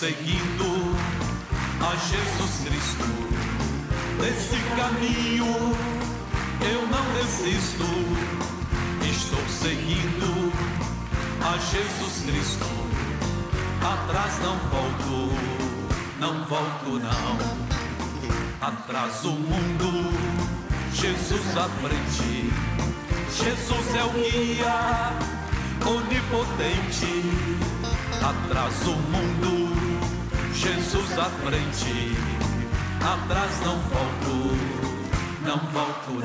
seguindo a Jesus Cristo. Desse caminho eu não desisto. Estou seguindo a Jesus Cristo. Atrás não volto, não volto não. Atrás o mundo, Jesus à frente. Jesus é o guia onipotente. Atrás o mundo, Jesus à frente. Atrás não volto, não volto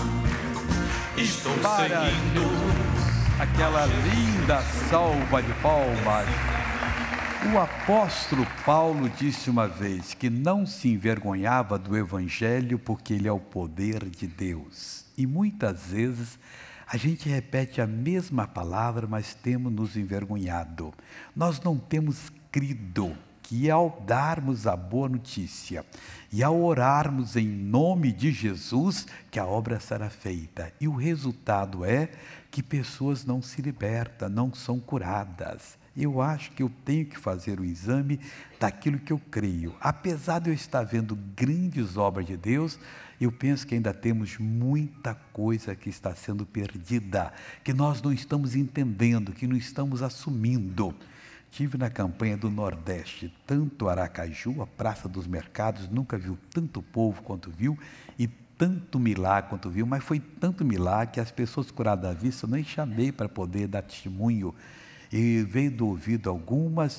não. Estou seguindo. Aquela linda salva de palmas. O apóstolo Paulo disse uma vez que não se envergonhava do evangelho porque ele é o poder de Deus. E muitas vezes a gente repete a mesma palavra, mas temos nos envergonhado. Nós não temos crido que ao darmos a boa notícia e ao orarmos em nome de Jesus, que a obra será feita. E o resultado é que pessoas não se libertam, não são curadas. Eu acho que eu tenho que fazer o exame daquilo que eu creio. Apesar de eu estar vendo grandes obras de Deus, eu penso que ainda temos muita coisa que está sendo perdida, que nós não estamos entendendo, que não estamos assumindo. Estive na campanha do Nordeste, tanto Aracaju, a Praça dos Mercados, nunca viu tanto povo quanto viu, e tanto milagre quanto viu, mas foi tanto milagre que as pessoas curadas à vista, eu nem chamei para poder dar testemunho. E veio do ouvido algumas,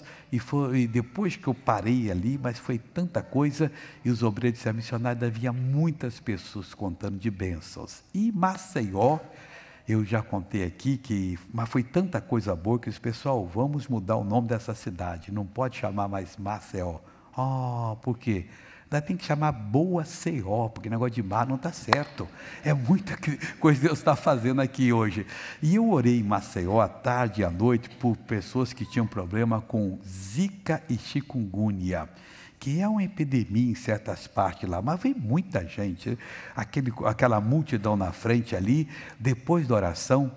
e depois que eu parei ali, mas foi tanta coisa, e os obreiros disseram, missionário, havia muitas pessoas contando de bênçãos. E Maceió, eu já contei aqui, mas foi tanta coisa boa que os pessoal, vamos mudar o nome dessa cidade, não pode chamar mais Maceió. Por quê? Ainda tem que chamar Boa Ceó, porque negócio de mar não está certo. É muita coisa que Deus está fazendo aqui hoje. E eu orei em Maceió à tarde e à noite por pessoas que tinham problema com Zika e chikungunya, que é uma epidemia em certas partes lá, mas veio muita gente, aquela multidão na frente ali, depois da oração,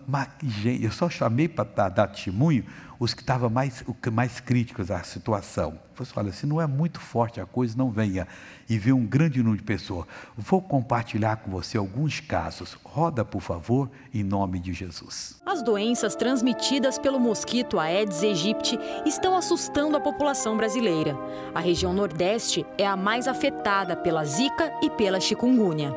eu só chamei para dar testemunho os que estavam mais críticos à situação. Eu falei, olha, se não é muito forte a coisa, não venha. E veio um grande número de pessoas. Vou compartilhar com você alguns casos. Roda, por favor, em nome de Jesus. As doenças transmitidas pelo mosquito Aedes aegypti estão assustando a população brasileira. A região Nordeste é a mais afetada pela Zika e pela chikungunya.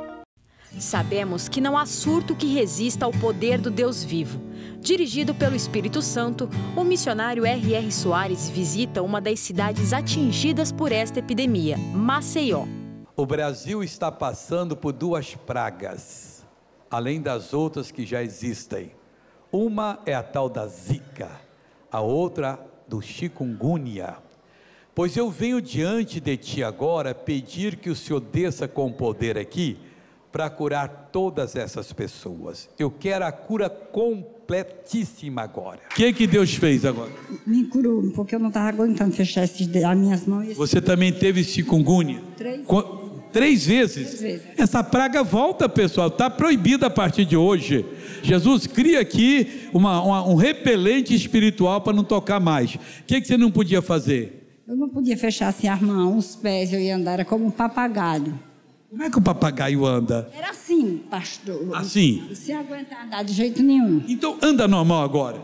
Sabemos que não há surto que resista ao poder do Deus vivo. Dirigido pelo Espírito Santo, o missionário R.R. Soares visita uma das cidades atingidas por esta epidemia, Maceió. O Brasil está passando por duas pragas, além das outras que já existem. Uma é a tal da Zika, a outra do chikungunya. Pois eu venho diante de ti agora pedir que o Senhor desça com poder aqui, para curar todas essas pessoas. Eu quero a cura completíssima agora. O que Deus fez agora? Me curou, porque eu não estava aguentando fechar as minhas mãos. Você também teve chikungunya? 3 vezes? 3 vezes. Essa praga volta, pessoal, está proibida a partir de hoje. Jesus cria aqui um repelente espiritual para não tocar mais. O que você não podia fazer? Eu não podia fechar assim as mãos, os pés, eu ia andar, era como um papagaio. Como é que o papagaio anda? Era assim, pastor. Assim? Sem aguentar andar de jeito nenhum. Então anda normal agora.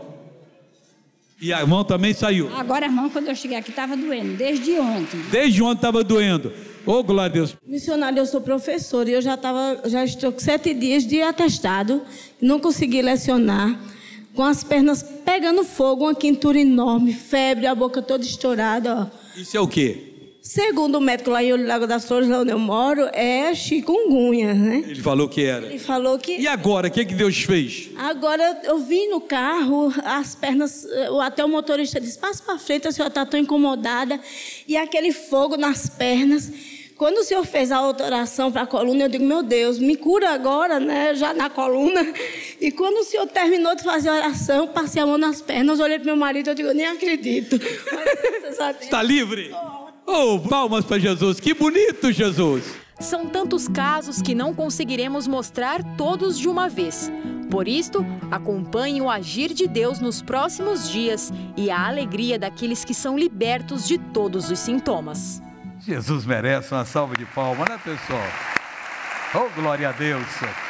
E a mão também saiu? Agora a mão, quando eu cheguei aqui, estava doendo, desde ontem. Desde ontem estava doendo. Ô, glória a Deus. Missionário, eu sou professora e eu já estou com 7 dias de atestado, não consegui lecionar, com as pernas pegando fogo, uma quentura enorme, febre, a boca toda estourada. Ó. Isso é o quê? Segundo o médico lá em Olho Lago das Flores, lá onde eu moro, é chikungunya, né? Ele falou que era. Ele falou que... E agora, o que Deus fez? Agora, eu vim no carro, as pernas, até o motorista disse, passa para frente, a senhora está tão incomodada. E aquele fogo nas pernas. Quando o senhor fez a oração para a coluna, eu digo, meu Deus, me cura agora, né? Já na coluna. E quando o senhor terminou de fazer a oração, passei a mão nas pernas, olhei para meu marido, eu digo, eu nem acredito. Está livre? Oh, palmas para Jesus, que bonito, Jesus! São tantos casos que não conseguiremos mostrar todos de uma vez. Por isto, acompanhe o agir de Deus nos próximos dias e a alegria daqueles que são libertos de todos os sintomas. Jesus merece uma salva de palmas, né, pessoal? Oh, glória a Deus!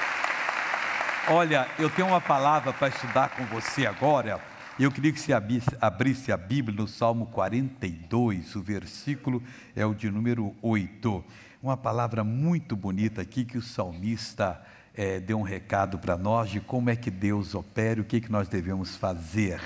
Olha, eu tenho uma palavra para estudar com você agora. Eu queria que você abrisse a Bíblia no Salmo 42, o versículo é o de número 8. Uma palavra muito bonita aqui que o salmista deu um recado para nós de como é que Deus opera, o que nós devemos fazer.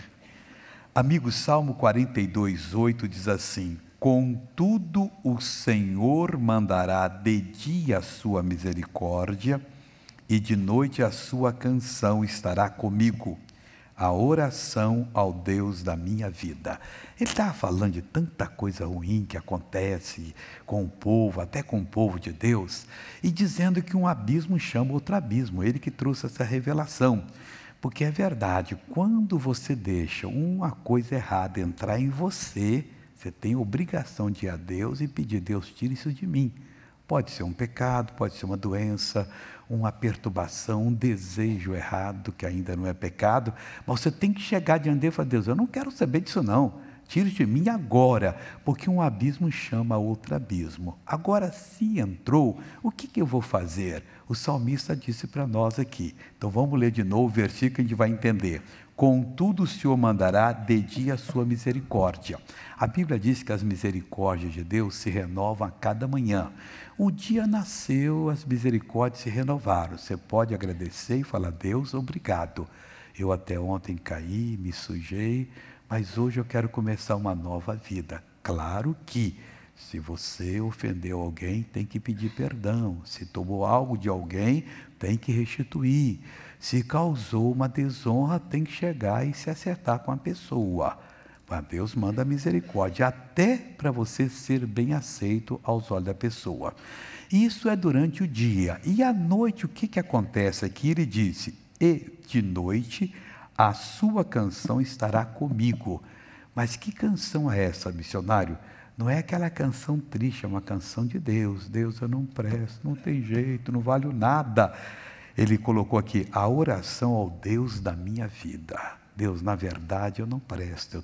Amigo, Salmo 42, 8 diz assim: contudo o Senhor mandará de dia a sua misericórdia, e de noite a sua canção estará comigo, a oração ao Deus da minha vida. Ele estava falando de tanta coisa ruim que acontece com o povo, até com o povo de Deus, e dizendo que um abismo chama outro abismo. Ele que trouxe essa revelação, porque é verdade, quando você deixa uma coisa errada entrar em você, você tem obrigação de ir a Deus e pedir: Deus, tire isso de mim. Pode ser um pecado, pode ser uma doença, uma perturbação, um desejo errado que ainda não é pecado, mas você tem que chegar diante dele e falar: Deus, eu não quero saber disso não, tire de mim agora, porque um abismo chama outro abismo. Agora, se entrou, o que eu vou fazer? O salmista disse para nós aqui. Então vamos ler de novo o versículo que a gente vai entender. Contudo o Senhor mandará de dia a sua misericórdia. A Bíblia diz que as misericórdias de Deus se renovam a cada manhã. O dia nasceu, as misericórdias se renovaram. Você pode agradecer e falar: Deus, obrigado. Eu até ontem caí, me sujei, mas hoje eu quero começar uma nova vida. Claro que, se você ofendeu alguém, tem que pedir perdão. Se tomou algo de alguém, tem que restituir. Se causou uma desonra, tem que chegar e se acertar com a pessoa. Mas Deus manda misericórdia, até para você ser bem aceito aos olhos da pessoa. Isso é durante o dia. E à noite, o que acontece aqui? Ele disse: e de noite a sua canção estará comigo. Mas que canção é essa, missionário? Não é aquela canção triste, é uma canção de Deus. Deus, eu não presto, não tem jeito, não valho nada. Ele colocou aqui: a oração ao Deus da minha vida. Deus, na verdade eu não presto,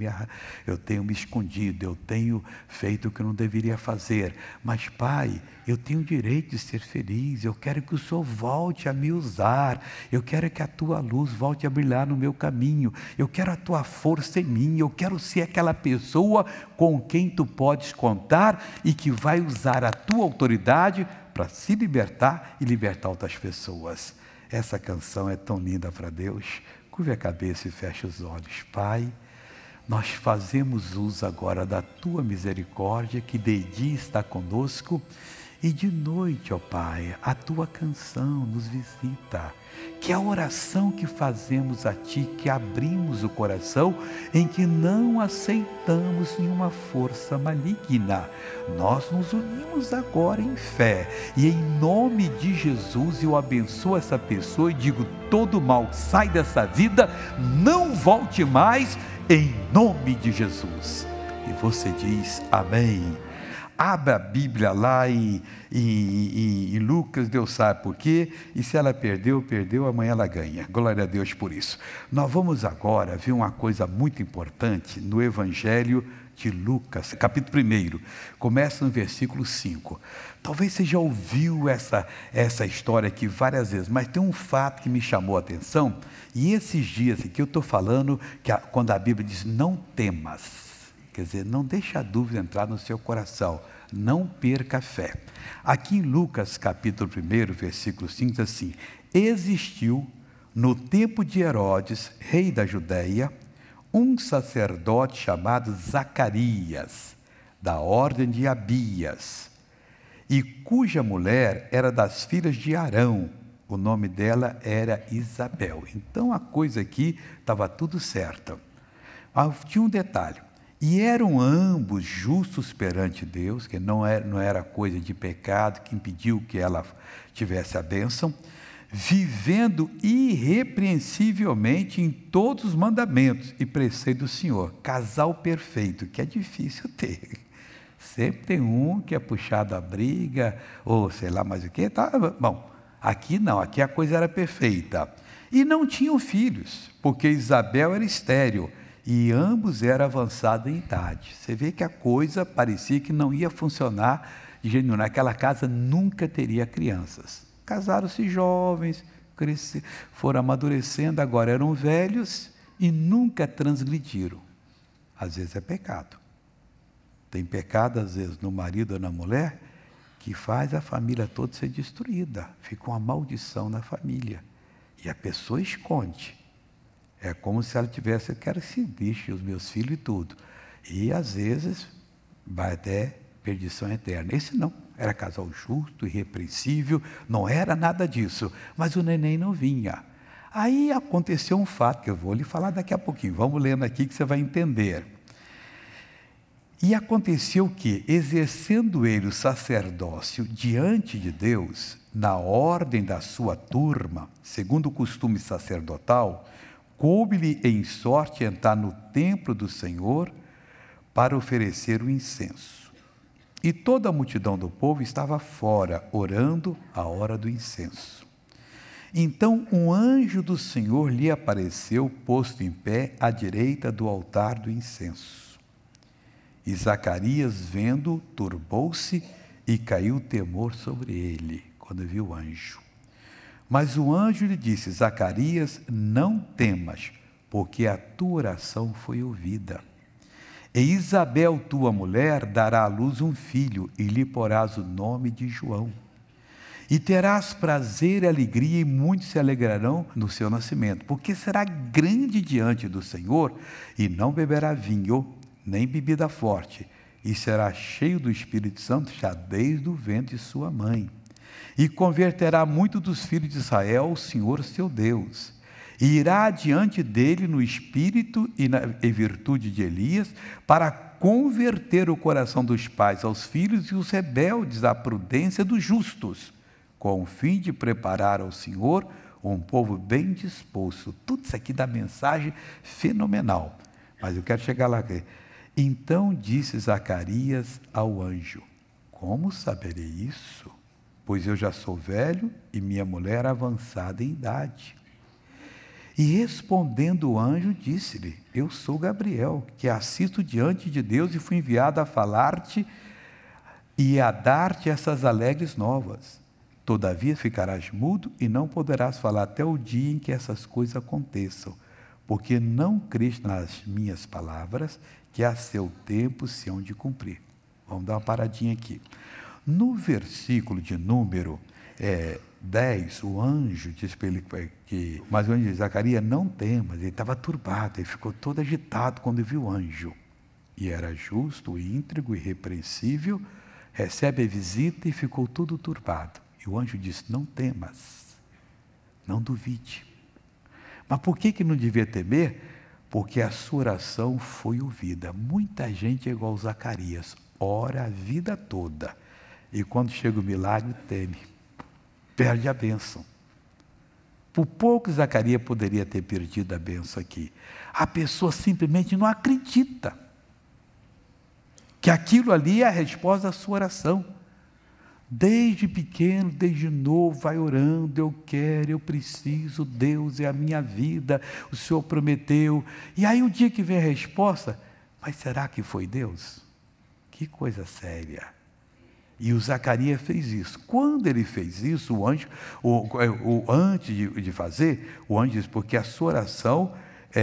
eu tenho me escondido, eu tenho feito o que eu não deveria fazer, mas Pai, eu tenho o direito de ser feliz, eu quero que o Senhor volte a me usar, eu quero que a Tua luz volte a brilhar no meu caminho, eu quero a Tua força em mim, eu quero ser aquela pessoa com quem Tu podes contar e que vai usar a Tua autoridade para se libertar e libertar outras pessoas. Essa canção é tão linda para Deus. Curve a cabeça e feche os olhos. Pai, nós fazemos uso agora da Tua misericórdia, que de dia está conosco, e de noite, ó Pai, a Tua canção nos visita. Que a oração que fazemos a Ti, que abrimos o coração, em que não aceitamos nenhuma força maligna. Nós nos unimos agora em fé, e em nome de Jesus eu abençoo essa pessoa e digo: todo mal sai dessa vida, não volte mais, em nome de Jesus. E você diz amém. Abra a Bíblia lá em Lucas, Deus sabe por quê, e se ela perdeu, amanhã ela ganha. Glória a Deus por isso. Nós vamos agora ver uma coisa muito importante no Evangelho de Lucas, capítulo 1, começa no versículo 5. Talvez você já ouviu essa história aqui várias vezes, mas tem um fato que me chamou a atenção, e esses dias aqui eu estou falando, quando a Bíblia diz não temas, quer dizer, não deixe a dúvida entrar no seu coração, não perca a fé. Aqui em Lucas capítulo 1, versículo 5, diz assim: existiu no tempo de Herodes, rei da Judéia, um sacerdote chamado Zacarias, da ordem de Abias, e cuja mulher era das filhas de Arão, o nome dela era Isabel. Então a coisa aqui estava tudo certo. Tinha um detalhe: e eram ambos justos perante Deus, que não era coisa de pecado que impediu que ela tivesse a bênção, vivendo irrepreensivelmente em todos os mandamentos e preceitos do Senhor. Casal perfeito, que é difícil ter. Sempre tem um que é puxado a briga, ou sei lá mais o que. Tá? Bom, aqui não, aqui a coisa era perfeita. E não tinham filhos, porque Isabel era estéril, e ambos eram avançados em idade. Você vê que a coisa parecia que não ia funcionar de jeito nenhum. Naquela casa nunca teria crianças. Casaram-se jovens, foram amadurecendo, agora eram velhos e nunca transgrediram. Às vezes é pecado. Tem pecado, às vezes, no marido ou na mulher, que faz a família toda ser destruída. Fica uma maldição na família. E a pessoa esconde. É como se ela tivesse, eu quero esse bicho, os meus filhos e tudo. E, às vezes, vai até perdição eterna. Esse não. Era casal justo, irrepreensível, não era nada disso. Mas o neném não vinha. Aí aconteceu um fato, que eu vou lhe falar daqui a pouquinho. Vamos lendo aqui que você vai entender. E aconteceu que, exercendo ele o sacerdócio diante de Deus, na ordem da sua turma, segundo o costume sacerdotal, coube-lhe em sorte entrar no templo do Senhor para oferecer o incenso. E toda a multidão do povo estava fora, orando à hora do incenso. Então um anjo do Senhor lhe apareceu, posto em pé à direita do altar do incenso. E Zacarias, vendo, turbou-se e caiu temor sobre ele, quando viu o anjo. Mas o anjo lhe disse: Zacarias, não temas, porque a tua oração foi ouvida. E Isabel, tua mulher, dará à luz um filho, e lhe porás o nome de João. E terás prazer e alegria, e muitos se alegrarão no seu nascimento, porque será grande diante do Senhor, e não beberá vinho, nem bebida forte, e será cheio do Espírito Santo já desde o ventre de sua mãe. E converterá muito dos filhos de Israel ao Senhor seu Deus. E irá diante dele no espírito e na virtude de Elias, para converter o coração dos pais aos filhos e os rebeldes à prudência dos justos, com o fim de preparar ao Senhor um povo bem disposto. Tudo isso aqui dá mensagem fenomenal. Mas eu quero chegar lá. Então disse Zacarias ao anjo: como saberei isso? Pois eu já sou velho e minha mulher avançada em idade. E respondendo o anjo, disse-lhe: eu sou Gabriel, que assisto diante de Deus e fui enviado a falar-te e a dar-te essas alegres novas. Todavia ficarás mudo e não poderás falar até o dia em que essas coisas aconteçam, porque não creste nas minhas palavras, que a seu tempo se hão de cumprir. Vamos dar uma paradinha aqui. No versículo de número 10, o anjo diz para ele que, mas o anjo diz: Zacarias, não temas. Ele estava turbado, ele ficou todo agitado quando viu o anjo. E era justo, íntegro, irrepreensível, recebe a visita e ficou todo turbado. E o anjo disse: não temas, não duvide. Mas por que não devia temer? Porque a sua oração foi ouvida. Muita gente é igual Zacarias, ora a vida toda. E quando chega o milagre, teme, perde a bênção. Por pouco Zacarias poderia ter perdido a bênção aqui. A pessoa simplesmente não acredita que aquilo ali é a resposta da sua oração. Desde pequeno, desde novo, vai orando: eu quero, eu preciso, Deus é a minha vida, o Senhor prometeu. E aí o dia que vem a resposta: mas será que foi Deus? Que coisa séria. E o Zacarias fez isso. Quando ele fez isso, o anjo, antes de fazer, o anjo disse: porque a sua oração,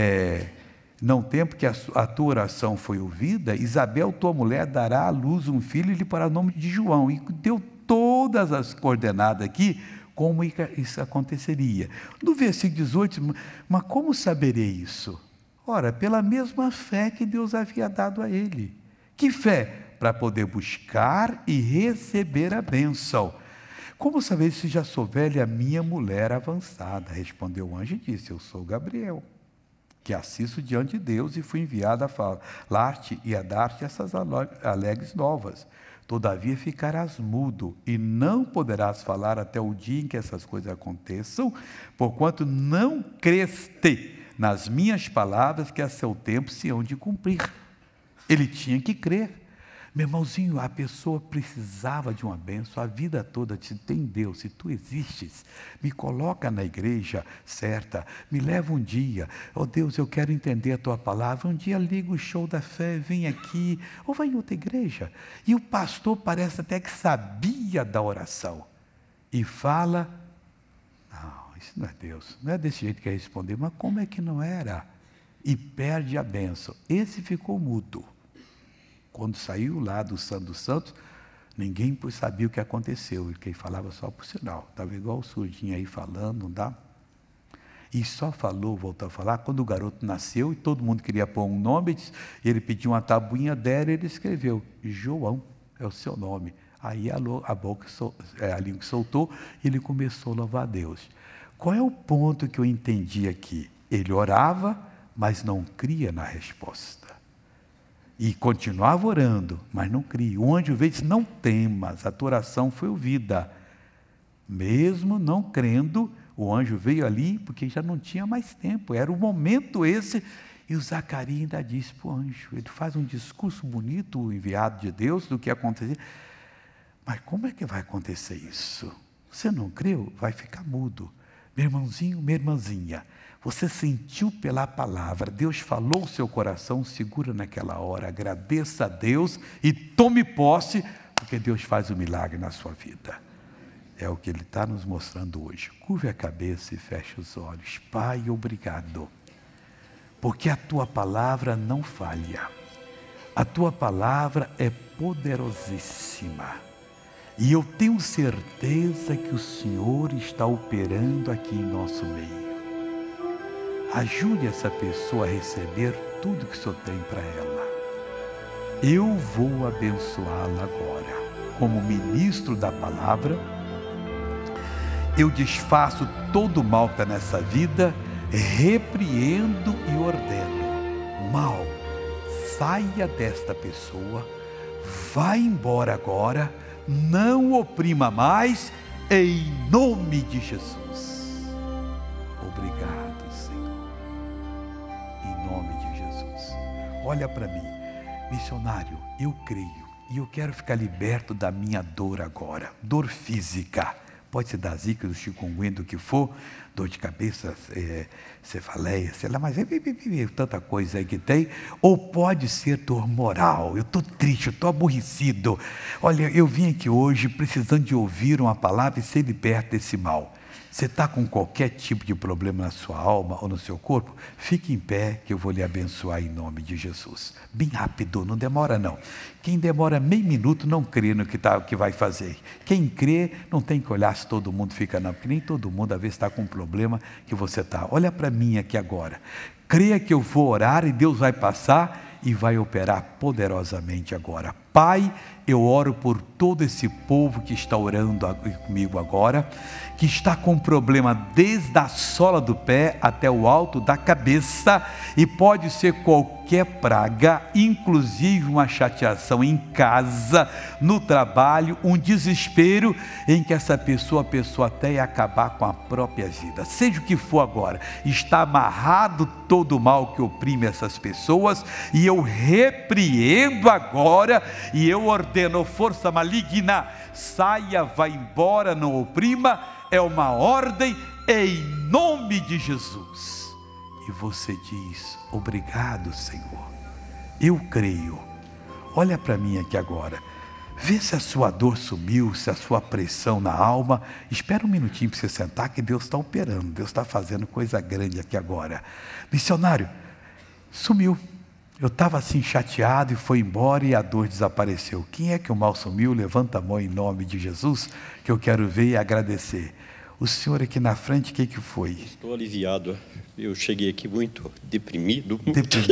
não tem, porque a tua oração foi ouvida, Isabel, tua mulher, dará à luz um filho e lhe porá o nome de João. E deu todas as coordenadas aqui, como isso aconteceria. No versículo 18, mas como saberei isso? Ora, pela mesma fé que Deus havia dado a ele. Que fé? Para poder buscar e receber a bênção. Como saber se já sou velha, minha mulher avançada? Respondeu o anjo e disse: eu sou Gabriel, que assisto diante de Deus e fui enviado a falar-te e a dar-te essas alegres novas. Todavia ficarás mudo e não poderás falar até o dia em que essas coisas aconteçam, porquanto não creste nas minhas palavras, que a seu tempo se hão de cumprir. Ele tinha que crer. Meu irmãozinho, a pessoa precisava de uma bênção a vida toda. Disse, tem Deus, se tu existes, me coloca na igreja certa, me leva um dia. Oh Deus, eu quero entender a tua palavra. Um dia liga o show da fé, vem aqui, ou vai em outra igreja. E o pastor parece até que sabia da oração. E fala, não, isso não é Deus, não é desse jeito que ia responder. Mas como é que não era? E perde a bênção. Esse ficou mudo. Quando saiu lá do Santo dos Santos, ninguém sabia o que aconteceu. Quem falava só por sinal. Estava igual o surdinho aí falando, não dá? E só falou, voltou a falar, quando o garoto nasceu e todo mundo queria pôr um nome, ele pediu uma tabuinha dela e ele escreveu, João, é o seu nome. Aí a língua soltou e ele começou a louvar a Deus. Qual é o ponto que eu entendi aqui? Ele orava, mas não cria na resposta. E continuava orando, mas não cria. O anjo veio e disse, não temas, a tua oração foi ouvida. Mesmo não crendo, o anjo veio ali, porque já não tinha mais tempo, era o momento esse. E o Zacarias ainda disse para o anjo, ele faz um discurso bonito, o enviado de Deus, do que acontecer. Mas como é que vai acontecer isso? Você não creu? Vai ficar mudo. Meu irmãozinho, minha irmãzinha, você sentiu pela palavra, Deus falou o seu coração, segura naquela hora, agradeça a Deus e tome posse, porque Deus faz um milagre na sua vida. É o que Ele está nos mostrando hoje. Curve a cabeça e feche os olhos. Pai, obrigado, porque a Tua palavra não falha. A Tua palavra é poderosíssima. E eu tenho certeza que o Senhor está operando aqui em nosso meio. Ajude essa pessoa a receber tudo que o Senhor tem para ela. Eu vou abençoá-la agora. Como ministro da palavra, eu desfaço todo o mal que está nessa vida, repreendo e ordeno. Mal, saia desta pessoa, vá embora agora, não oprima mais, em nome de Jesus. Obrigado. Olha para mim, missionário, eu creio e eu quero ficar liberto da minha dor agora, dor física, pode ser da zika, do chikungunya, do que for, dor de cabeça, cefaleia, sei lá, mas tanta coisa aí que tem, ou pode ser dor moral, eu estou triste, eu estou aborrecido, olha, eu vim aqui hoje precisando de ouvir uma palavra e ser liberto desse mal. Você está com qualquer tipo de problema na sua alma ou no seu corpo? Fique em pé que eu vou lhe abençoar em nome de Jesus. Bem rápido, não demora não. Quem demora meio minuto não crê no que vai fazer. Quem crê não tem que olhar se todo mundo fica não, porque nem todo mundo às vezes está com um problema que você está. Olha para mim aqui agora. Creia que eu vou orar e Deus vai passar e vai operar poderosamente agora. Pai, eu oro por todo esse povo que está orando comigo agora, que está com problema desde a sola do pé até o alto da cabeça, e pode ser qualquer praga, inclusive uma chateação em casa, no trabalho, um desespero em que essa pessoa, a pessoa até ia acabar com a própria vida. Seja o que for agora, está amarrado todo o mal que oprime essas pessoas, e eu repreendo agora, e eu ordeno força maligna, saia, vá embora, não oprima, é uma ordem em nome de Jesus. E você diz, obrigado Senhor, eu creio. Olha para mim aqui agora, vê se a sua dor sumiu, se a sua pressão na alma, espera um minutinho para você sentar que Deus está operando, Deus está fazendo coisa grande aqui agora. Missionário, sumiu. Eu estava assim chateado e foi embora e a dor desapareceu. Quem é que o mal sumiu? Levanta a mão em nome de Jesus, que eu quero ver e agradecer. O senhor aqui na frente, o que foi? Estou aliviado. Eu cheguei aqui muito deprimido.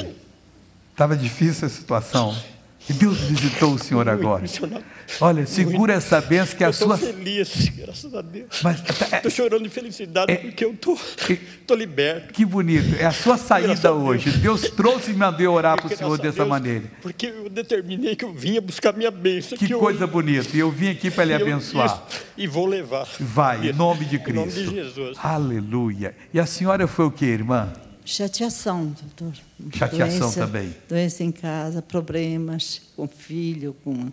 Estava difícil a situação. E Deus visitou o senhor agora. Olha, segura essa bênção que a sua... Estou feliz, graças a Deus. Estou chorando de felicidade porque eu estou liberto. Que bonito. É a sua saída hoje. Deus trouxe e me mandou orar para o senhor dessa maneira. Porque eu determinei que eu vinha buscar minha bênção. Que coisa bonita. E eu vim aqui para lhe abençoar. E vou levar. Vai, em nome de Cristo. Em nome de Jesus. Aleluia. E a senhora foi o quê, irmã? chateação, doutor. Chateação também. Doença em casa, problemas com filho,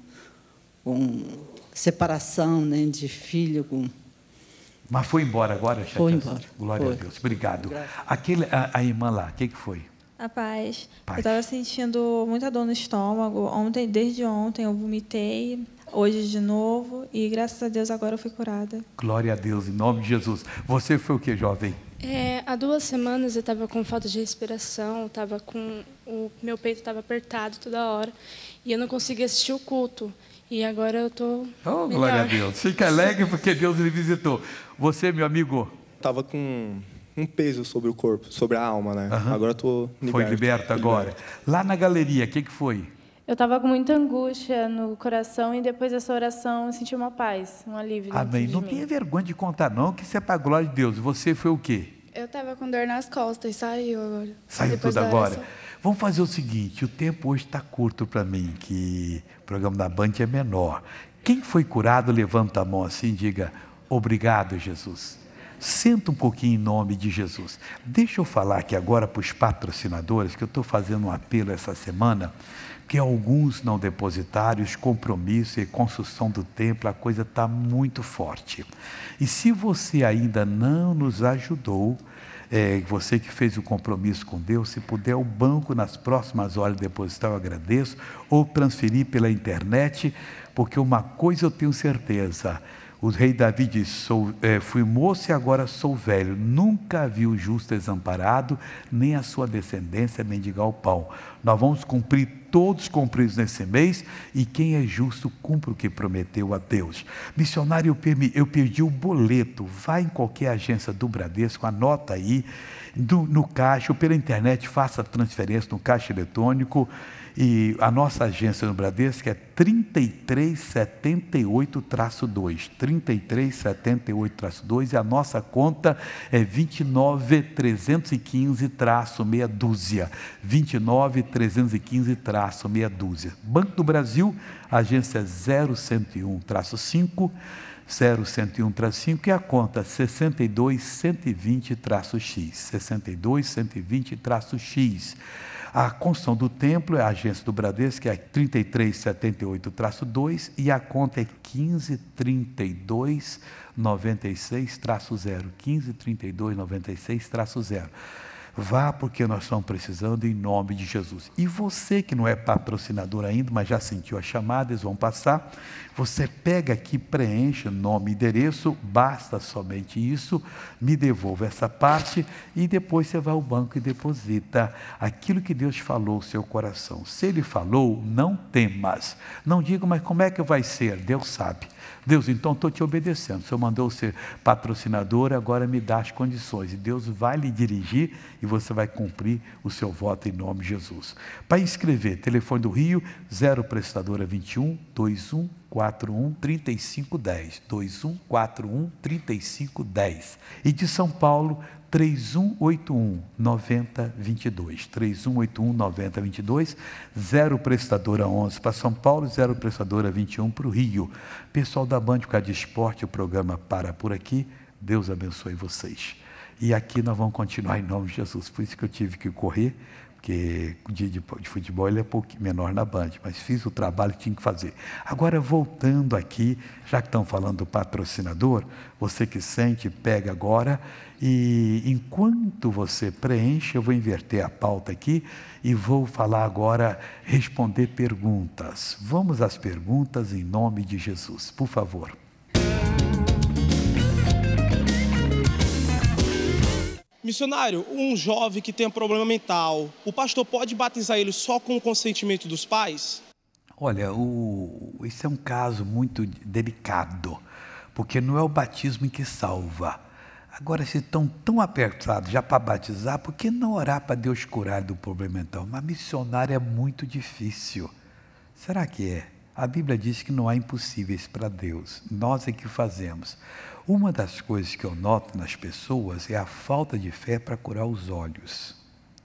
com separação, né, de filho. Mas foi embora agora a chateação? Foi embora. Glória a Deus. Obrigado. A irmã lá, o que foi? A paz. Eu estava sentindo muita dor no estômago. Desde ontem eu vomitei, hoje de novo, e graças a Deus agora eu fui curada. Glória a Deus, em nome de Jesus. Você foi o que, jovem? Há 2 semanas eu estava com falta de respiração, o meu peito estava apertado toda hora e eu não conseguia assistir o culto. E agora eu estou melhor. Glória a Deus. Fica alegre porque Deus lhe visitou. Você, meu amigo? Estava com um peso sobre o corpo, sobre a alma, né? Agora eu estou liberto. Foi liberto agora. Lá na galeria, o que foi? Eu estava com muita angústia no coração e depois dessa oração eu senti uma paz, um alívio dentro Amém. de Não mim. tenha vergonha de contar não, que isso é para a glória de Deus. Você foi o quê? Eu estava com dor nas costas e saiu agora. Saiu tudo agora? Vamos fazer o seguinte, o tempo hoje está curto para mim, que o programa da Band é menor. Quem foi curado, levanta a mão assim e diga, obrigado, Jesus. Senta um pouquinho em nome de Jesus. Deixa eu falar aqui agora para os patrocinadores, que eu estou fazendo um apelo essa semana, que alguns não depositaram, os compromissos e construção do templo, a coisa está muito forte. E se você ainda não nos ajudou, você que fez o compromisso com Deus, se puder o banco nas próximas horas depositar, eu agradeço, ou transferir pela internet, porque uma coisa eu tenho certeza, o rei Davi diz, fui moço e agora sou velho, nunca vi o justo desamparado, nem a sua descendência mendigar o pão. Nós vamos cumprir todos cumpridos nesse mês, e quem é justo cumpre o que prometeu a Deus. Missionário, eu perdi o boleto, vai em qualquer agência do Bradesco, anota aí, no caixa, ou pela internet, faça a transferência no caixa eletrônico, e a nossa agência no Bradesco é 3378-2, 3378-2, e a nossa conta é 29315-meia dúzia, 29315-meia dúzia. Banco do Brasil, agência 0101-5, 0101-5, e a conta 62120-X, 62120-X. A construção do templo é a agência do Bradesco, que é 3378-2, e a conta é 153296-0, 153296-0. Vá, porque nós estamos precisando, em nome de Jesus. E você que não é patrocinador ainda, mas já sentiu a chamada, eles vão passar, você pega aqui, preenche nome e endereço, basta somente isso, me devolva essa parte, e depois você vai ao banco e deposita aquilo que Deus falou no seu coração. Se Ele falou, não temas. Não diga, mas como é que vai ser? Deus sabe. Deus, então estou te obedecendo. O Senhor mandou ser patrocinador, agora me dá as condições. E Deus vai lhe dirigir e você vai cumprir o seu voto em nome de Jesus. Para inscrever, telefone do Rio, 0 prestadora 21 2141 3510, 2141 3510. E de São Paulo, 3181-9022, 3181-9022, 0 prestadora 11 para São Paulo, 0 prestadora 21 para o Rio. Pessoal da Band, por causa de esporte, o programa para por aqui. Deus abençoe vocês. E aqui nós vamos continuar em nome de Jesus. Por isso que eu tive que correr, porque o dia de futebol ele é um pouco menor na Band, mas fiz o trabalho que tinha que fazer. Agora, voltando aqui, já que estão falando do patrocinador, você que sente, pega agora, e enquanto você preenche, eu vou inverter a pauta aqui e vou falar agora, responder perguntas. Vamos às perguntas em nome de Jesus, por favor. Missionário, um jovem que tem um problema mental, o pastor pode batizar ele só com o consentimento dos pais? Olha, esse é um caso muito delicado, porque não é o batismo que salva. Agora, se estão tão apertados já para batizar, por que não orar para Deus curar do problema mental? Mas missionário é muito difícil. Será que é? A Bíblia diz que não há impossíveis para Deus. Nós é que fazemos. Uma das coisas que eu noto nas pessoas é a falta de fé para curar os olhos.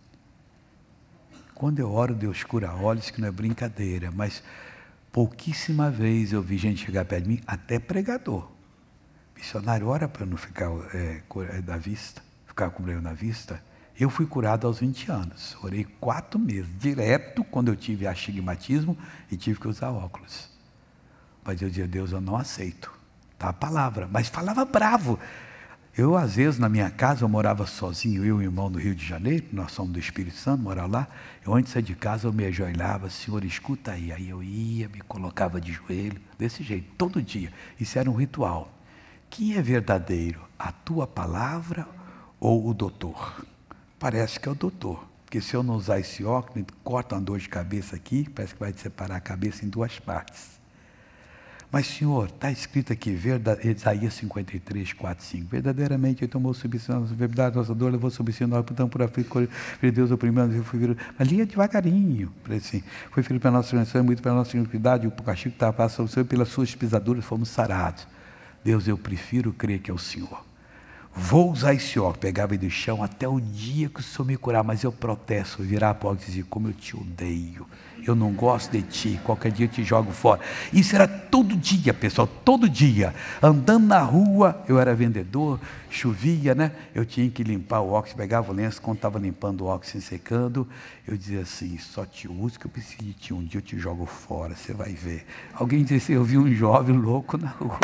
Quando eu oro, Deus cura olhos, que não é brincadeira, mas pouquíssima vez eu vi gente chegar perto de mim, até pregador. Missionário, ora para eu não ficar da vista, ficar com problema na vista. Eu fui curado aos 20 anos, orei 4 meses, direto quando eu tive astigmatismo e tive que usar óculos. Mas eu dizia, Deus, eu não aceito, tá a palavra, mas falava bravo. Eu, às vezes, na minha casa, eu morava sozinho, eu e o irmão do Rio de Janeiro, nós somos do Espírito Santo, morava lá. Eu, antes de sair de casa, eu me ajoelhava, Senhor, escuta aí. Aí eu ia, me colocava de joelho, desse jeito, todo dia. Isso era um ritual. Quem é verdadeiro, a tua palavra ou o doutor? Parece que é o doutor, porque se eu não usar esse óculos, corta uma dor de cabeça aqui, parece que vai separar a cabeça em 2 partes. Mas, Senhor, está escrito aqui, Isaías 53, 4, 5. Verdadeiramente, Ele tomou submissão, verdade, nossa dor, levou submissão, nós portanto por aflito, por Deus oprimindo, eu fui virado. Mas lia devagarinho, assim. Foi filho para a nossa transgressão, muito para a nossa iniquidade, o castigo que estava passando sobre o Senhor, pelas suas pisaduras fomos sarados. Deus, eu prefiro crer que é o Senhor. Vou usar esse óculos, pegava ele do chão até o dia que o Senhor me curar, mas eu protesto, virar a porta e dizer, como eu te odeio, eu não gosto de ti, qualquer dia eu te jogo fora. Isso era todo dia, pessoal, todo dia, andando na rua, eu era vendedor, chovia, né? Eu tinha que limpar o óculos, pegava o lenço, quando estava limpando o óculos se secando, eu dizia assim, só te uso que eu preciso de ti, um dia eu te jogo fora, você vai ver. Alguém disse assim, eu vi um jovem louco na rua,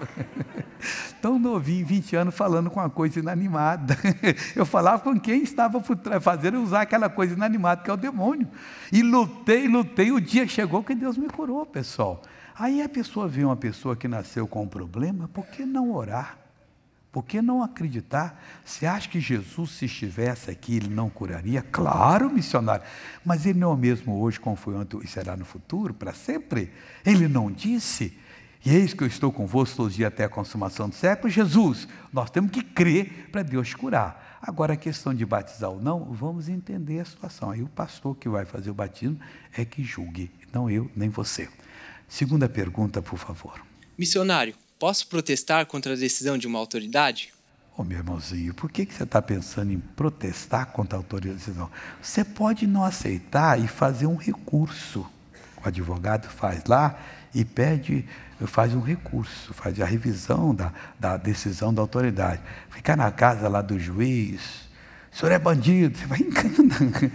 tão novinho, 20 anos, falando com uma coisa inanimada. Eu falava com quem estava fazendo usar aquela coisa inanimada, que é o demônio. E lutei, o dia chegou que Deus me curou, pessoal. Aí a pessoa vê uma pessoa que nasceu com um problema, por que não orar? Por que não acreditar? Você acha que Jesus, se estivesse aqui, Ele não curaria? Claro, missionário. Mas Ele não é o mesmo hoje, como foi ontem e será no futuro, para sempre? Ele não disse... E eis que eu estou convosco todos os dias até a consumação do século. Jesus, nós temos que crer para Deus curar. Agora, a questão de batizar ou não, vamos entender a situação. Aí o pastor que vai fazer o batismo é que julgue, não eu, nem você. Segunda pergunta, por favor. Missionário, posso protestar contra a decisão de uma autoridade? Ô, meu irmãozinho, por que você está pensando em protestar contra a autoridade? Você pode não aceitar e fazer um recurso. O advogado faz lá e faz um recurso, faz a revisão da decisão da autoridade. Ficar na casa lá do juiz, o senhor é bandido, você vai enganar.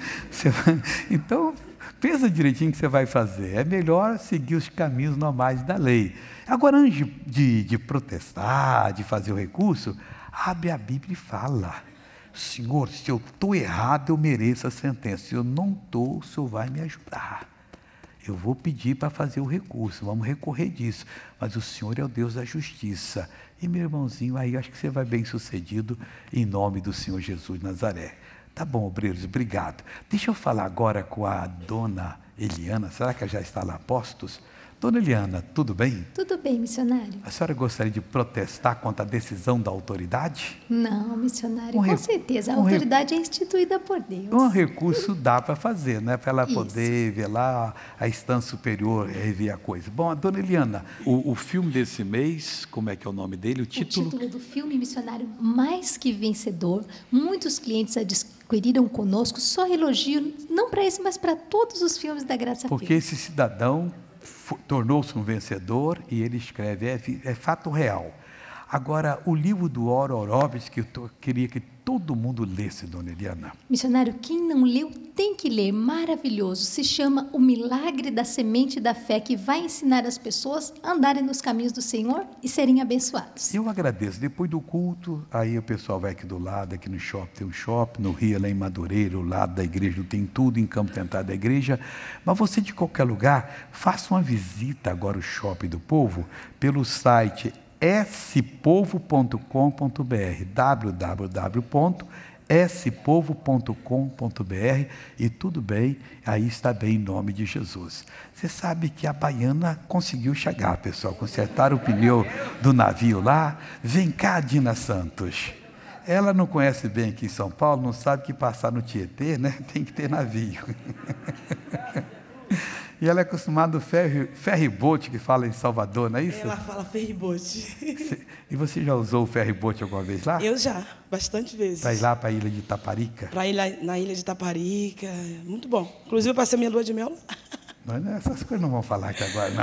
Então, pensa direitinho o que você vai fazer. É melhor seguir os caminhos normais da lei. Agora, antes de protestar, de fazer o recurso, abre a Bíblia e fala. Senhor, se eu estou errado, eu mereço a sentença. Se eu não estou, o senhor vai me ajudar. Eu vou pedir para fazer o recurso, vamos recorrer disso. Mas o Senhor é o Deus da justiça. E meu irmãozinho, aí acho que você vai bem sucedido em nome do Senhor Jesus de Nazaré. Tá bom, obreiros, obrigado. Deixa eu falar agora com a dona Eliana. Será que ela já está lá a postos? Dona Eliana, tudo bem? Tudo bem, missionário. A senhora gostaria de protestar contra a decisão da autoridade? Não, missionário, com certeza. A autoridade é instituída por Deus. Um recurso dá para fazer, né? Para ela poder ver lá a instância superior, rever a coisa. Bom, a dona Eliana, o filme desse mês, como é que é o nome dele? O título do filme, missionário, Mais que Vencedor. Muitos clientes adquiriram conosco, só elogio, não para esse, mas para todos os filmes da Graça Filmes. Porque esse cidadão tornou-se um vencedor e ele escreve, é fato real. Agora, o livro do Oral Roberts, que eu queria que todo mundo lesse, dona Eliana. Missionário, quem não leu tem que ler, maravilhoso. Se chama O Milagre da Semente da Fé, que vai ensinar as pessoas a andarem nos caminhos do Senhor e serem abençoados. Eu agradeço. Depois do culto, aí o pessoal vai aqui do lado, aqui no shopping tem um shopping, no Rio, lá em Madureira, o lado da igreja, tem tudo em Campo Tentado da igreja. Mas você, de qualquer lugar, faça uma visita agora ao Shopping do Povo, pelo site spovo.com.br, www.spovo.com.br, e tudo bem, aí está bem em nome de Jesus. Você sabe que a baiana conseguiu chegar, pessoal, consertaram o pneu do navio lá. Vem cá, Dina Santos. Ela não conhece bem aqui em São Paulo, não sabe que passar no Tietê, né? Tem que ter navio. E ela é acostumada ao ferry-boat, que fala em Salvador, não é isso? Ela fala ferry-boat. E você já usou o ferry-boat alguma vez lá? Eu já, bastante vezes. Para ir lá para a ilha de Taparica? Para ir lá na ilha de Taparica, muito bom. Inclusive, eu passei minha lua de mel lá. Não, essas coisas não vão falar aqui agora, não.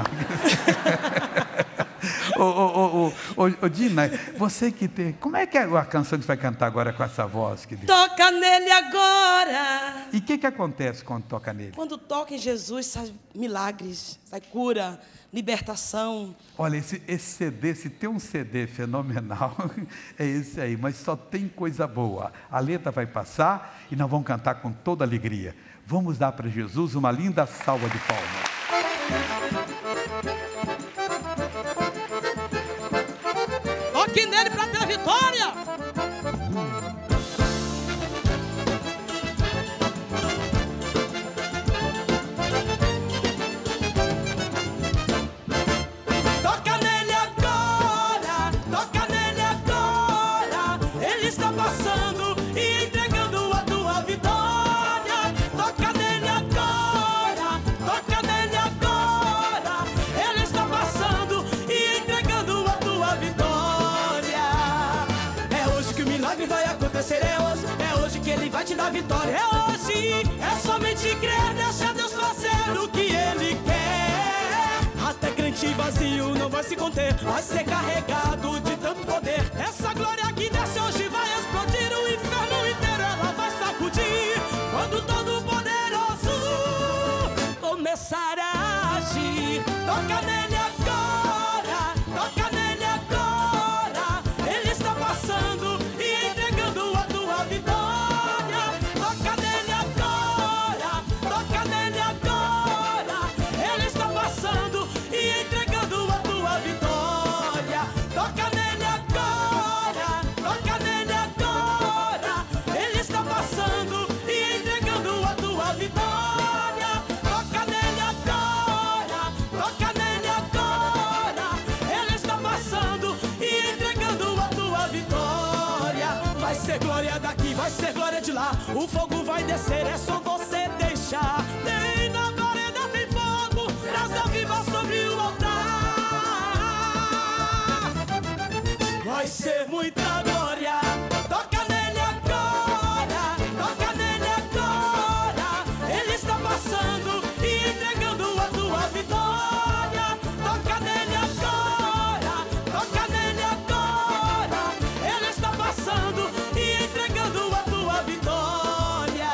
Dina, você que tem... Como é que é a canção que você vai cantar agora com essa voz? Toca nele agora! glória. E o que acontece quando toca nele? Quando toca em Jesus, sai milagres, sai cura, libertação. Olha, esse CD, se tem um CD fenomenal, é esse aí, mas só tem coisa boa. A letra vai passar e nós vamos cantar com toda alegria. Vamos dar para Jesus uma linda salva de palmas. Toque nele para ter vitória. Toca nele agora, toca nele agora. Ele está passando e entregando a tua vitória. Toca nele agora, toca nele agora. Ele está passando e entregando a tua vitória. É hoje que o milagre vai acontecer, é hoje que ele vai te dar vitória. É hoje, é somente crer, deixa Deus fazer o que ele quer. Até crente vazio não vai se conter, vai ser carregado de tanto poder. Essa glória que desce hoje vai explodir, o inferno inteiro ela vai sacudir. Quando todo poderoso começar a agir, toca nele agora, toca nele agora. Ele está passando e entregando a tua vitória. Toca nele agora, toca nele agora. Ele está passando e entregando a tua vitória. Toca nele agora, toca nele agora. Ele está passando e entregando a tua vitória. Toca nele agora, toca nele agora. Ele está passando e entregando a tua vitória. Vai ser glória daqui, vai ser glória de lá. O fogo vai descer, é só você deixar. Nem na vareda tem fogo, brasa viva sobre o altar. Vai ser muita glória. Toca nele agora, toca nele agora. Ele está passando e entregando a tua vitória. Toca nele agora, toca nele agora. Ele está passando e entregando a tua vitória.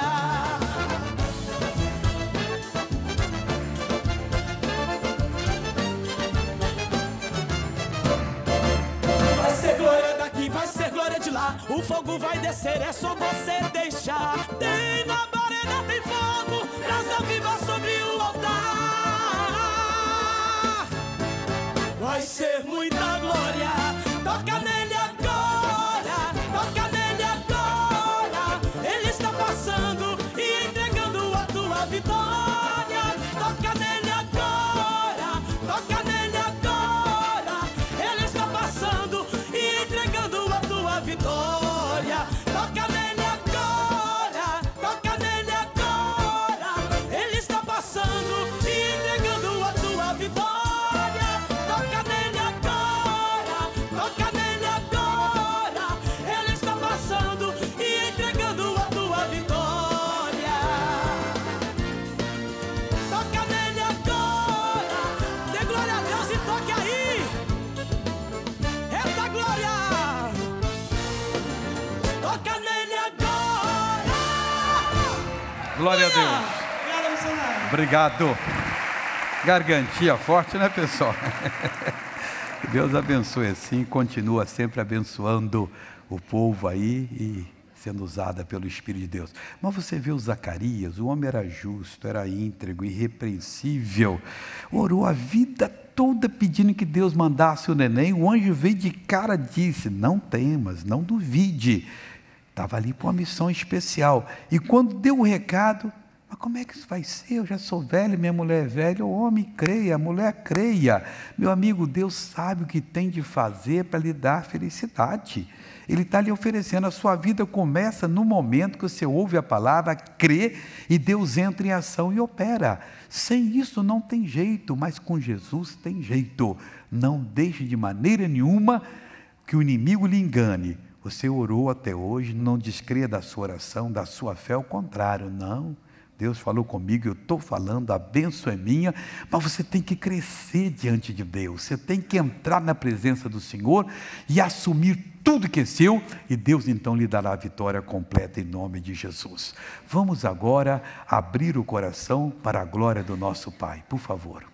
Vai ser glória daqui, vai ser glória de lá. O fogo vai descer, é só você deixar. Tem na vareda, tem fogo, brasa viva sobre o altar. Vai ser muita glória. Toca nele agora, toca nele agora. Ele está passando e entregando a tua vitória. Toca nele agora, toca nele agora. Ele está passando e entregando a tua vitória. Toca nele agora, toca nele agora. Ele está passando e entregando a tua vitória. Toca nele agora, toca nele agora. Ele está passando e entregando a tua vitória. Toca nele agora. Dê glória a Deus e toque aí. Eita glória. Toca nele agora. Glória a Deus. Obrigada, missionário. Obrigado. Gargantia forte, né, pessoal? Que Deus abençoe assim, e continua sempre abençoando o povo aí e sendo usada pelo Espírito de Deus. Mas você vê o Zacarias, o homem era justo, era íntegro, irrepreensível, orou a vida toda pedindo que Deus mandasse o neném. O anjo veio de cara e disse: não temas, não duvide. Estava ali para uma missão especial. E quando deu o recado: mas como é que isso vai ser? Eu já sou velho, minha mulher é velha. O homem creia, a mulher creia. Meu amigo, Deus sabe o que tem de fazer para lhe dar felicidade. Ele está lhe oferecendo. A sua vida começa no momento que você ouve a palavra, crê, e Deus entra em ação e opera. Sem isso não tem jeito, mas com Jesus tem jeito. Não deixe de maneira nenhuma que o inimigo lhe engane. Você orou até hoje, não descreia da sua oração, da sua fé, ao contrário, não. Deus falou comigo, eu estou falando, a bênção é minha, mas você tem que crescer diante de Deus, você tem que entrar na presença do Senhor e assumir tudo que é seu, e Deus então lhe dará a vitória completa em nome de Jesus. Vamos agora abrir o coração para a glória do nosso Pai, por favor.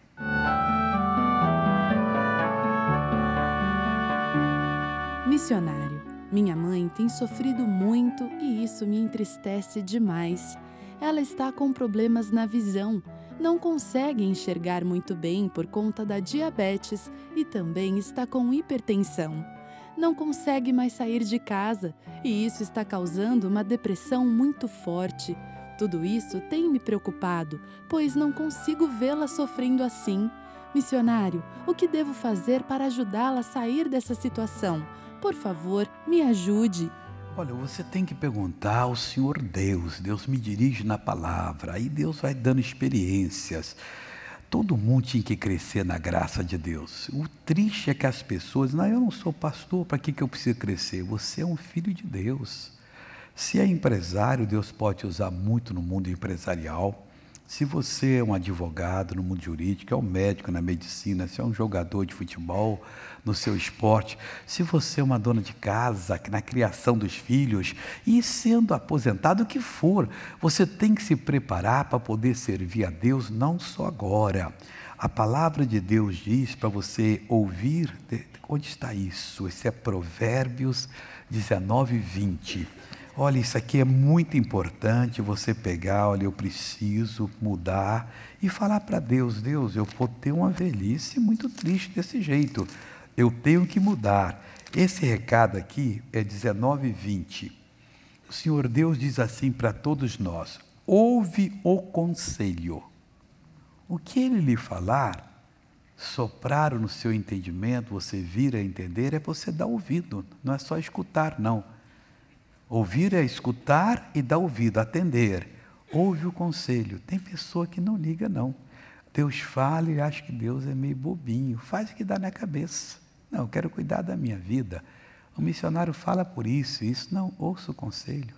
Missionário, minha mãe tem sofrido muito e isso me entristece demais. Ela está com problemas na visão, não consegue enxergar muito bem por conta da diabetes e também está com hipertensão. Não consegue mais sair de casa e isso está causando uma depressão muito forte. Tudo isso tem me preocupado, pois não consigo vê-la sofrendo assim. Missionário, o que devo fazer para ajudá-la a sair dessa situação? Por favor, me ajude. Olha, você tem que perguntar ao Senhor Deus. Deus me dirige na palavra. Aí Deus vai dando experiências. Todo mundo tinha que crescer na graça de Deus. O triste é que as pessoas... Não, eu não sou pastor, para que eu preciso crescer? Você é um filho de Deus. Se é empresário, Deus pode te usar muito no mundo empresarial. Se você é um advogado no mundo jurídico, é um médico na medicina, se é um jogador de futebol no seu esporte, se você é uma dona de casa na criação dos filhos e sendo aposentado, o que for, você tem que se preparar para poder servir a Deus não só agora. A palavra de Deus diz para você ouvir, onde está isso? Esse é Provérbios 19, 20. Olha, isso aqui é muito importante, você pegar, olha, eu preciso mudar e falar para Deus, Deus, eu vou ter uma velhice muito triste desse jeito, eu tenho que mudar. Esse recado aqui é 19, 20. O Senhor Deus diz assim para todos nós, ouve o conselho. O que Ele lhe falar, soprar no seu entendimento, você vir a entender, é você dar ouvido, não é só escutar, não. Ouvir é escutar e dar ouvido, atender. Ouve o conselho. Tem pessoa que não liga, não. Deus fala e acha que Deus é meio bobinho. Faz o que dá na cabeça. Não, eu quero cuidar da minha vida. O missionário fala por isso e isso. Não, ouça o conselho.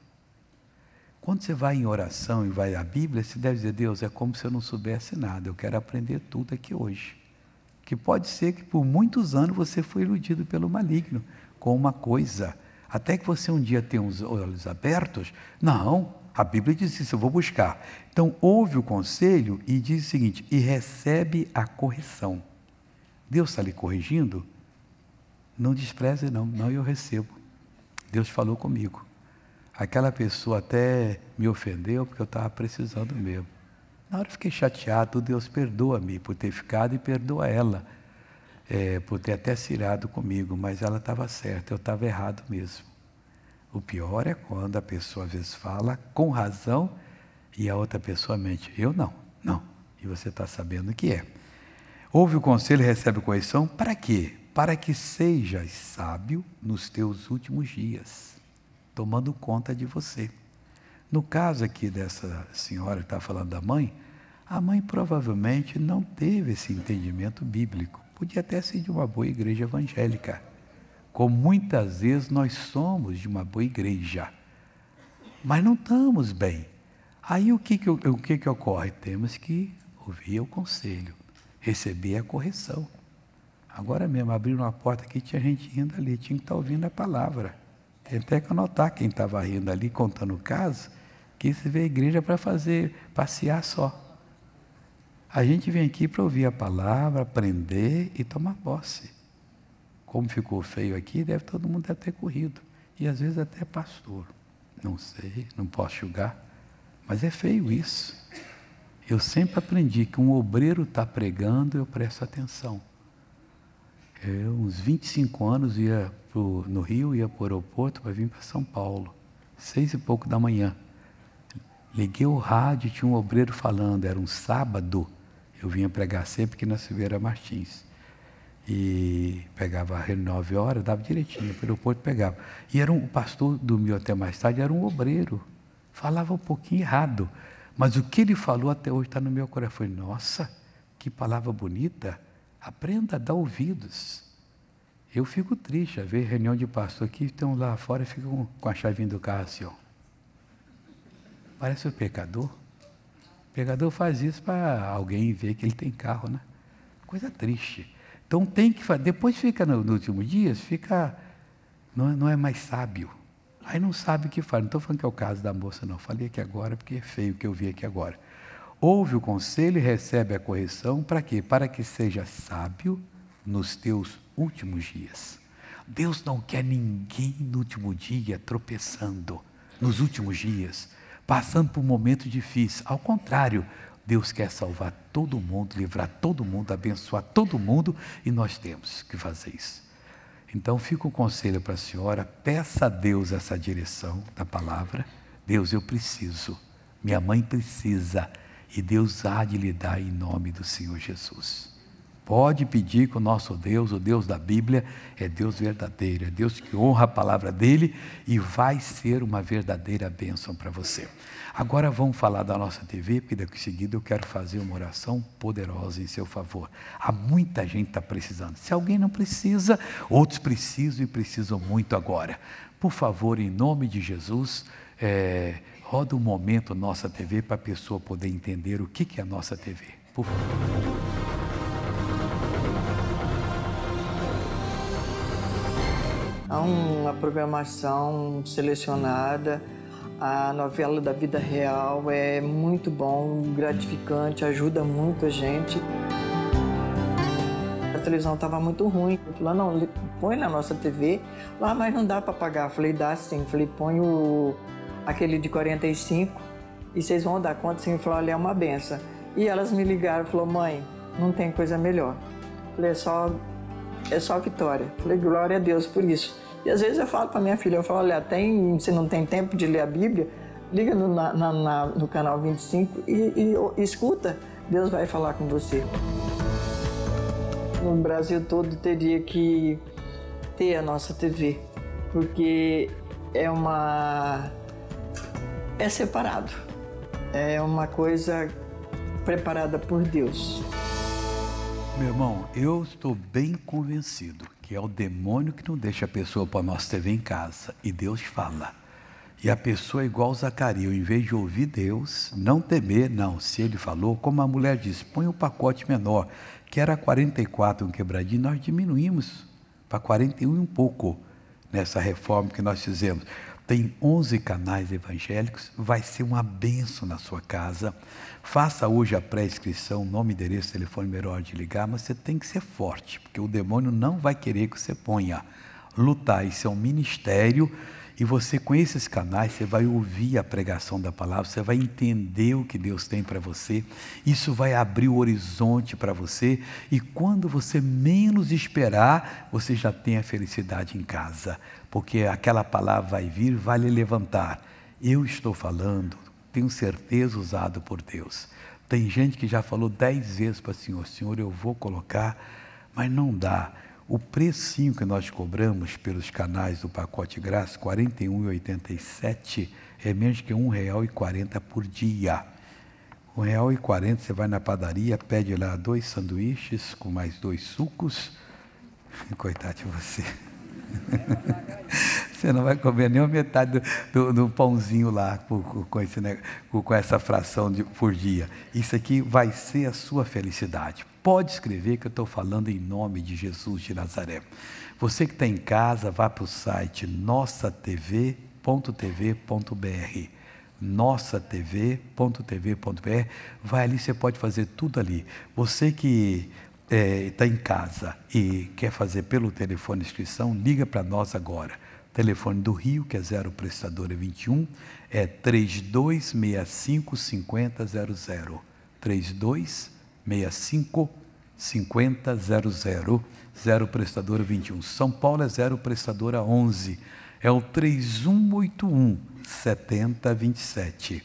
Quando você vai em oração e vai à Bíblia, você deve dizer, Deus, é como se eu não soubesse nada. Eu quero aprender tudo aqui hoje. Que pode ser que por muitos anos você foi iludido pelo maligno com uma coisa. Até que você um dia tenha os olhos abertos, não, a Bíblia diz isso, eu vou buscar. Então, ouve o conselho e diz o seguinte, e recebe a correção. Deus está lhe corrigindo? Não despreze não, eu recebo. Deus falou comigo. Aquela pessoa até me ofendeu porque eu estava precisando mesmo. Na hora eu fiquei chateado, Deus perdoa-me por ter ficado e perdoa ela. Por ter até se irado comigo, mas ela estava certa, eu estava errado mesmo. O pior é quando a pessoa às vezes fala com razão e a outra pessoa mente. Eu não. E você está sabendo o que é. Ouve o conselho e recebe correção, para quê? Para que sejas sábio nos teus últimos dias, tomando conta de você. No caso aqui dessa senhora que está falando da mãe, a mãe provavelmente não teve esse entendimento bíblico. Podia até ser de uma boa igreja evangélica, como muitas vezes nós somos de uma boa igreja, mas não estamos bem. Aí o que ocorre? Temos que ouvir o conselho, receber a correção. Agora mesmo, abriram uma porta aqui, tinha gente rindo ali, tinha que estar ouvindo a palavra. Tem até que anotar quem estava rindo ali, contando o caso, que se vê a igreja para passear só. A gente vem aqui para ouvir a palavra, aprender e tomar posse. Como ficou feio aqui, todo mundo deve ter corrido. E às vezes até pastor. Não sei, não posso julgar. Mas é feio isso. Eu sempre aprendi que um obreiro está pregando, eu presto atenção. Eu, uns 25 anos, ia no Rio, ia para o aeroporto para vir para São Paulo. 6 e pouco da manhã. Liguei o rádio, tinha um obreiro falando, era um sábado. Eu vinha pregar sempre aqui na Silveira Martins. E pegava às 9 horas, dava direitinho, para o aeroporto pegava. E o pastor dormiu até mais tarde, era um obreiro. Falava um pouquinho errado. Mas o que ele falou até hoje está no meu coração. Eu falei, nossa, que palavra bonita. Aprenda a dar ouvidos. Eu fico triste a ver reunião de pastor aqui, estão lá fora e ficam com a chavinha do carro assim, ó. Parece um pecador. O pecador faz isso para alguém ver que ele tem carro, né? Coisa triste. Então tem que fazer. Depois fica nos últimos dias, não é mais sábio. Aí não sabe o que faz. Não estou falando que é o caso da moça, não. Falei aqui agora porque é feio o que eu vi aqui agora. Ouve o conselho e recebe a correção. Para quê? Para que seja sábio nos teus últimos dias. Deus não quer ninguém no último dia tropeçando, nos últimos dias, passando por um momento difícil. Ao contrário, Deus quer salvar todo mundo, livrar todo mundo, abençoar todo mundo, e nós temos que fazer isso. Então fica um conselho para a senhora, peça a Deus essa direção da palavra. Deus, eu preciso, minha mãe precisa, e Deus há de lhe dar em nome do Senhor Jesus. Pode pedir que o nosso Deus, o Deus da Bíblia, é Deus verdadeiro, é Deus que honra a palavra dele e vai ser uma verdadeira bênção para você. Agora vamos falar da nossa TV, porque daqui em seguida eu quero fazer uma oração poderosa em seu favor. Há muita gente que está precisando. Se alguém não precisa, outros precisam e precisam muito agora. Por favor, em nome de Jesus, roda um momento nossa TV para a pessoa poder entender o que é a nossa TV. Por favor. Há uma programação selecionada, a novela da vida real é muito bom, gratificante, ajuda muito a gente. A televisão estava muito ruim, eu falei, não, põe na nossa TV, mas não dá para pagar. Eu falei, dá sim, falei, põe aquele de 45 e vocês vão dar conta, sim. Eu falei, olha, é uma benção. E elas me ligaram e falaram, mãe, não tem coisa melhor. Eu falei, é só vitória. Eu falei, glória a Deus por isso. E às vezes eu falo para minha filha, eu falo, olha, você não tem tempo de ler a Bíblia, liga no canal 25 e escuta, Deus vai falar com você. No Brasil todo teria que ter a nossa TV, porque é separado, é uma coisa preparada por Deus. Meu irmão, eu estou bem convencido que é o demônio que não deixa a pessoa pôr a nossa TV em casa. E Deus fala. E a pessoa é igual Zacarias, em vez de ouvir Deus, não temer, não. Se ele falou, como a mulher disse, põe um pacote menor, que era 44, um quebradinho, nós diminuímos para 41 e um pouco nessa reforma que nós fizemos. Tem 11 canais evangélicos, vai ser uma bênção na sua casa. Faça hoje a pré-inscrição, nome, endereço, telefone melhor de ligar, mas você tem que ser forte, porque o demônio não vai querer que você ponha. Lutar, isso é um ministério, e você com esses canais, você vai ouvir a pregação da palavra, você vai entender o que Deus tem para você, isso vai abrir o horizonte para você, e quando você menos esperar, você já tem a felicidade em casa, porque aquela palavra vai vir, vai lhe levantar. Eu estou falando, tenho certeza, usado por Deus. Tem gente que já falou 10 vezes para o Senhor, Senhor, eu vou colocar, mas não dá. O precinho que nós cobramos pelos canais do pacote grátis, R$ 41,87, é menos que R$ 1,40 por dia. R$ 1,40 você vai na padaria, pede lá 2 sanduíches com mais 2 sucos. Coitado de você. Você não vai comer nem a metade do pãozinho lá com essa fração por dia. Isso aqui vai ser a sua felicidade. Pode escrever que eu estou falando em nome de Jesus de Nazaré. Você que está em casa, vá para o site nossatv.tv.br. nossatv.tv.br. Vai ali, você pode fazer tudo ali. Você que está em casa e quer fazer pelo telefone inscrição, liga para nós agora. O telefone do Rio, que é 0 prestadora 21, é 3265-5000. 3265-5000. 0 prestadora 21. São Paulo é 0 prestadora 11. É o 3181-7027.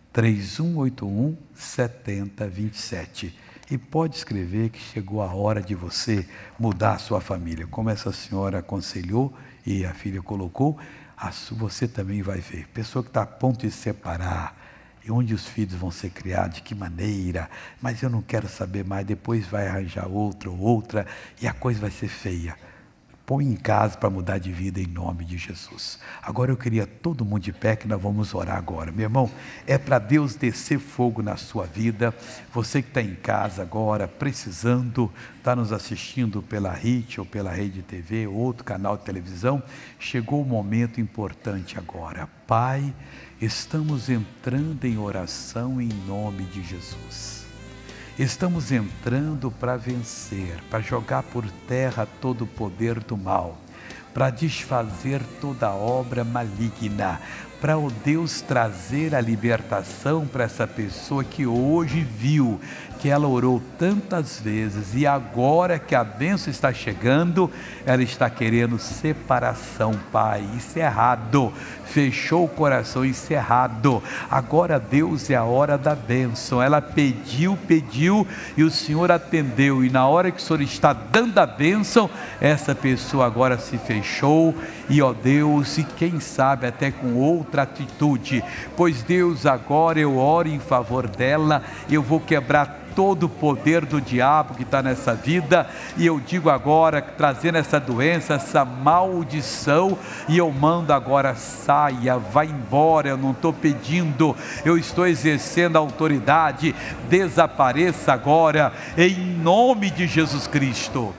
3181-7027. E pode escrever que chegou a hora de você mudar a sua família. Como essa senhora aconselhou e a filha colocou, você também vai ver. Pessoa que está a ponto de se separar, e onde os filhos vão ser criados, de que maneira, mas eu não quero saber mais, depois vai arranjar outro ou outra, e a coisa vai ser feia. põe em casa para mudar de vida em nome de Jesus. Agora eu queria todo mundo de pé, que nós vamos orar agora. Meu irmão, é para Deus descer fogo na sua vida. Você que está em casa agora, precisando, está nos assistindo pela RIT ou pela Rede TV, outro canal de televisão, chegou o momento importante agora. Pai, estamos entrando em oração em nome de Jesus. Estamos entrando para vencer, para jogar por terra todo o poder do mal, para desfazer toda obra maligna, para, ó Deus, trazer a libertação para essa pessoa que hoje viu que ela orou tantas vezes e agora que a bênção está chegando, ela está querendo separação, Pai. Isso é errado. Fechou o coração, isso é errado. Agora, Deus, é a hora da bênção. Ela pediu e o Senhor atendeu. E na hora que o Senhor está dando a bênção, essa pessoa agora se fechou. E, ó Deus, e quem sabe até com outra atitude. Pois, Deus, agora eu oro em favor dela. Eu vou quebrar todo o poder do diabo que está nessa vida, e eu digo agora, trazendo essa doença, essa maldição, e eu mando agora, saia, vai embora. Eu não estou pedindo, eu estou exercendo a autoridade. Desapareça agora, em nome de Jesus Cristo.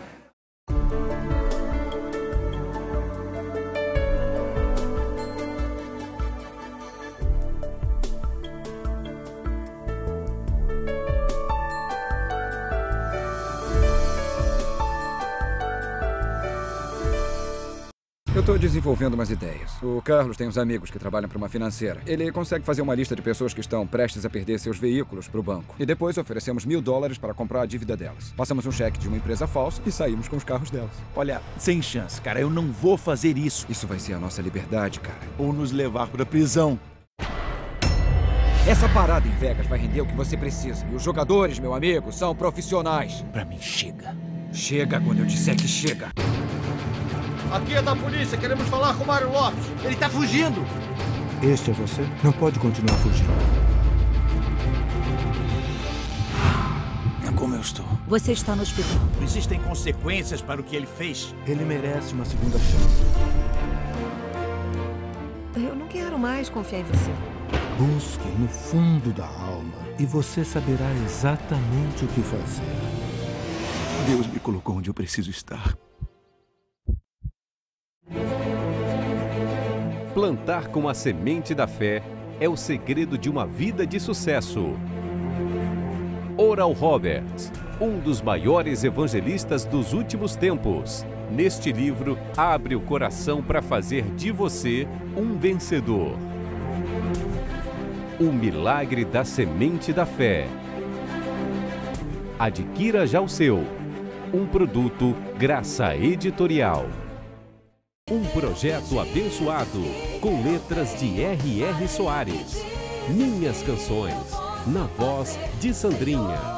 Eu estou desenvolvendo umas ideias. O Carlos tem uns amigos que trabalham para uma financeira. Ele consegue fazer uma lista de pessoas que estão prestes a perder seus veículos para o banco. E depois oferecemos $1000 para comprar a dívida delas. Passamos um cheque de uma empresa falsa e saímos com os carros delas. Olha, sem chance, cara. Eu não vou fazer isso. Isso vai ser a nossa liberdade, cara. Ou nos levar para a prisão. Essa parada em Vegas vai render o que você precisa. E os jogadores, meu amigo, são profissionais. Pra mim, chega. Chega quando eu disser que chega. Aqui é da polícia, queremos falar com o Mário Lopes. Ele tá fugindo. Este é você? Não pode continuar fugindo. Como eu estou? Você está no hospital. Existem consequências para o que ele fez. Ele merece uma segunda chance. Eu não quero mais confiar em você. Busque no fundo da alma e você saberá exatamente o que fazer. Deus me colocou onde eu preciso estar. Plantar com a semente da fé é o segredo de uma vida de sucesso. Oral Roberts, um dos maiores evangelistas dos últimos tempos. Neste livro, abre o coração para fazer de você um vencedor. O Milagre da Semente da Fé. Adquira já o seu. Um produto Graça Editorial. Um projeto abençoado, com letras de R.R. Soares. Minhas canções, na voz de Sandrinha.